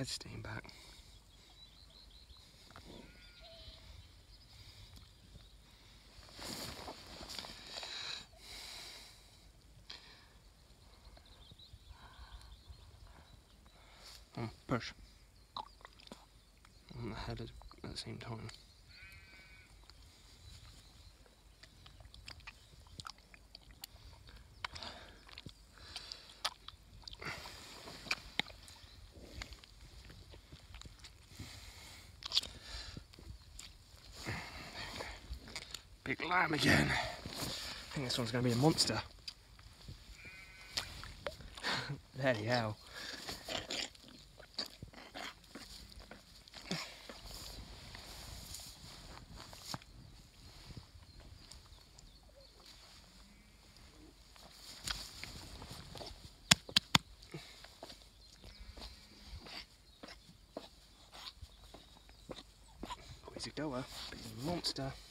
head steam back. Push on the head at the same time. Big lamb again. I think this one's going to be a monster. Bloody hell. Boy's a goer, big monster.